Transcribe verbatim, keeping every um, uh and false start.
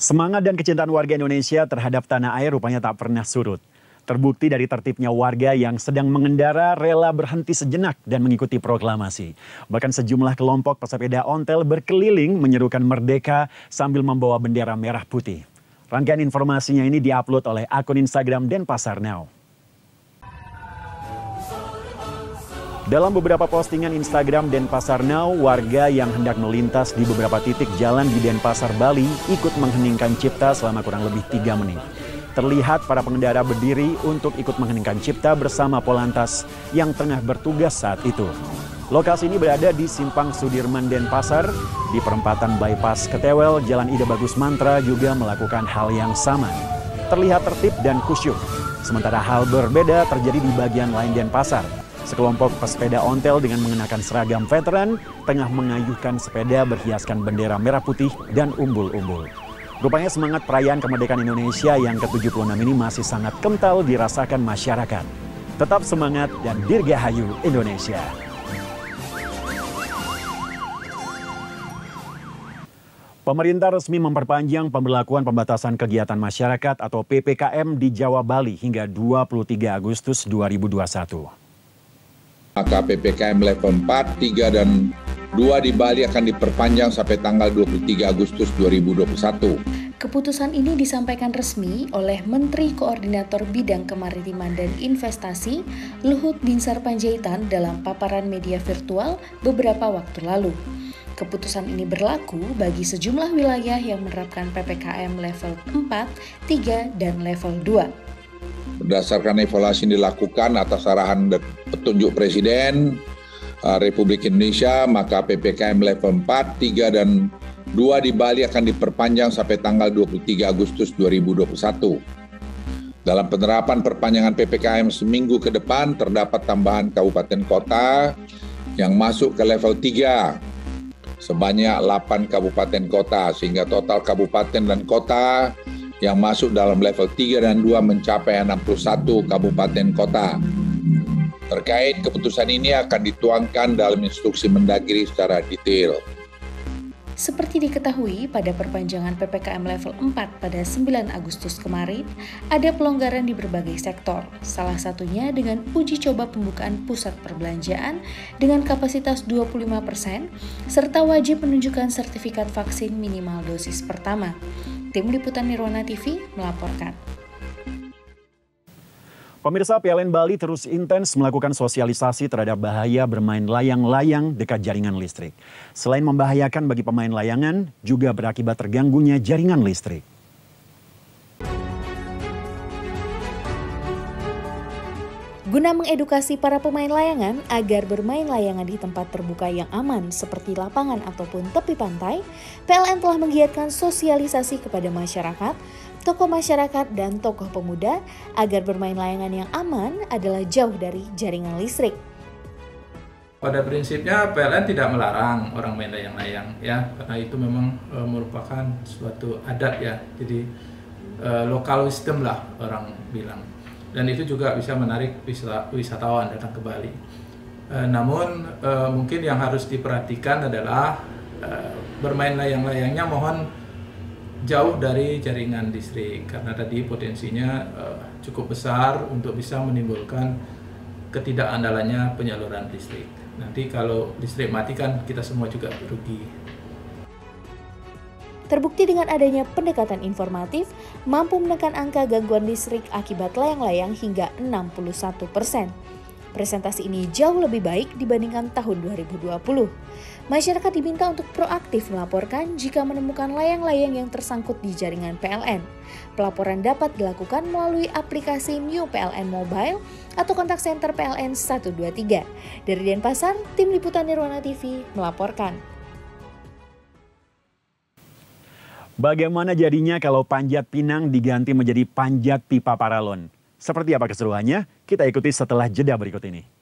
Semangat dan kecintaan warga Indonesia terhadap tanah air rupanya tak pernah surut. Terbukti dari tertibnya warga yang sedang mengendara rela berhenti sejenak dan mengikuti proklamasi. Bahkan sejumlah kelompok pesepeda ontel berkeliling menyerukan merdeka sambil membawa bendera merah putih. Rangkaian informasinya ini diupload oleh akun Instagram Denpasar Now. Dalam beberapa postingan Instagram Denpasar Now, warga yang hendak melintas di beberapa titik jalan di Denpasar, Bali ikut mengheningkan cipta selama kurang lebih tiga menit. Terlihat para pengendara berdiri untuk ikut mengheningkan cipta bersama Polantas yang tengah bertugas saat itu. Lokasi ini berada di Simpang Sudirman Denpasar, di perempatan Bypass Ketewel, Jalan Ida Bagus Mantra juga melakukan hal yang sama. Terlihat tertib dan kusyuk. Sementara hal berbeda terjadi di bagian lain Denpasar. Sekelompok pesepeda ontel dengan mengenakan seragam veteran tengah mengayuhkan sepeda berhiaskan bendera merah putih dan umbul-umbul. Rupanya semangat perayaan kemerdekaan Indonesia yang ke tujuh puluh enam ini masih sangat kental dirasakan masyarakat. Tetap semangat dan Dirgahayu Indonesia. Pemerintah resmi memperpanjang pemberlakuan pembatasan kegiatan masyarakat atau P P K M di Jawa Bali hingga dua puluh tiga Agustus dua ribu dua puluh satu. Maka P P K M level empat, tiga, dan dua di Bali akan diperpanjang sampai tanggal dua puluh tiga Agustus dua ribu dua puluh satu. Keputusan ini disampaikan resmi oleh Menteri Koordinator Bidang Kemaritiman dan Investasi Luhut Binsar Panjaitan dalam paparan media virtual beberapa waktu lalu. Keputusan ini berlaku bagi sejumlah wilayah yang menerapkan P P K M level empat, tiga, dan level dua. Berdasarkan evaluasi yang dilakukan atas arahan dan petunjuk Presiden uh, Republik Indonesia, maka P P K M level empat, tiga, dan dua di Bali akan diperpanjang sampai tanggal dua puluh tiga Agustus dua ribu dua puluh satu. Dalam penerapan perpanjangan P P K M seminggu ke depan, terdapat tambahan kabupaten kota yang masuk ke level tiga sebanyak delapan kabupaten kota, sehingga total kabupaten dan kota yang masuk dalam level tiga dan dua mencapai enam puluh satu kabupaten kota. Terkait keputusan ini akan dituangkan dalam instruksi Mendagri secara detail. Seperti diketahui, pada perpanjangan P P K M level empat pada sembilan Agustus kemarin, ada pelonggaran di berbagai sektor, salah satunya dengan uji coba pembukaan pusat perbelanjaan dengan kapasitas dua puluh lima persen, serta wajib menunjukkan sertifikat vaksin minimal dosis pertama. Tim Liputan Nirwana T V melaporkan. Pemirsa, P L N Bali terus intens melakukan sosialisasi terhadap bahaya bermain layang-layang dekat jaringan listrik. Selain membahayakan bagi pemain layangan, juga berakibat terganggunya jaringan listrik. Guna mengedukasi para pemain layangan agar bermain layangan di tempat terbuka yang aman seperti lapangan ataupun tepi pantai, P L N telah menggiatkan sosialisasi kepada masyarakat, tokoh masyarakat, dan tokoh pemuda agar bermain layangan yang aman adalah jauh dari jaringan listrik. Pada prinsipnya P L N tidak melarang orang main layang-layang ya, karena itu memang e, merupakan suatu adat ya, jadi e, local wisdom lah orang bilang. Dan itu juga bisa menarik wisatawan datang ke Bali. E, namun e, mungkin yang harus diperhatikan adalah e, bermain layang-layangnya mohon jauh dari jaringan listrik, karena tadi potensinya e, cukup besar untuk bisa menimbulkan ketidakandalannya penyaluran listrik. Nanti kalau listrik mati kan kita semua juga rugi. Terbukti dengan adanya pendekatan informatif, mampu menekan angka gangguan listrik akibat layang-layang hingga enam puluh satu persen. Presentasi ini jauh lebih baik dibandingkan tahun dua ribu dua puluh. Masyarakat diminta untuk proaktif melaporkan jika menemukan layang-layang yang tersangkut di jaringan P L N. Pelaporan dapat dilakukan melalui aplikasi New P L N Mobile atau kontak center P L N satu dua tiga. Dari Denpasar, Tim Liputan Nirwana T V melaporkan. Bagaimana jadinya kalau Panjat Pinang diganti menjadi Panjat Pipa Paralon? Seperti apa keseruannya? Kita ikuti setelah jeda berikut ini.